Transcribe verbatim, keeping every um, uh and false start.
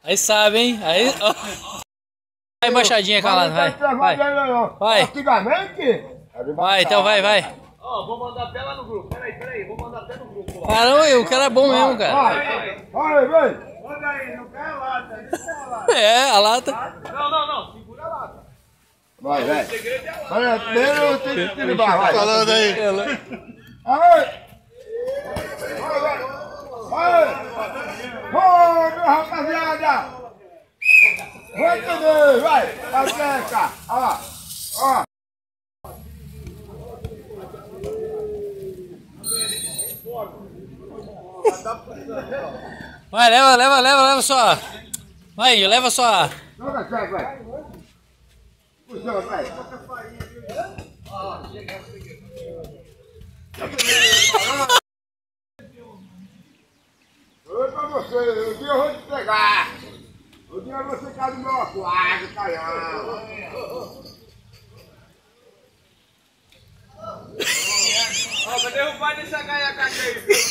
Aí sabe, hein? Aí. Ó. Vai, embaixadinha, calado, vai. Vai. Vai. Antigamente. Vai, então vai, vai. Ó, vou mandar até lá no grupo. Peraí, peraí, vou mandar até no grupo lá. Caramba, o cara é bom mesmo, cara. Vai, vai, vai. Manda aí, não quer a lata, não quer a lata. É, a lata. Não, não, não, segura a lata. Vai, vai. O segredo é a lata. Olha, primeiro tem que tirar, vai. Falando aí. Vai. Vai, vai. Ô, meu rapaziada. Vai também, vai. Acerta. Ó, ó. Vai, leva, leva, leva, leva só. Vai, leva só. Joga certo, vai. Puxa, vai. Oi pra você, o dia eu vou te pegar. O dia eu vou ficar do meu aquário, caião. Ó, vai derrubar nessa gaiaca aí.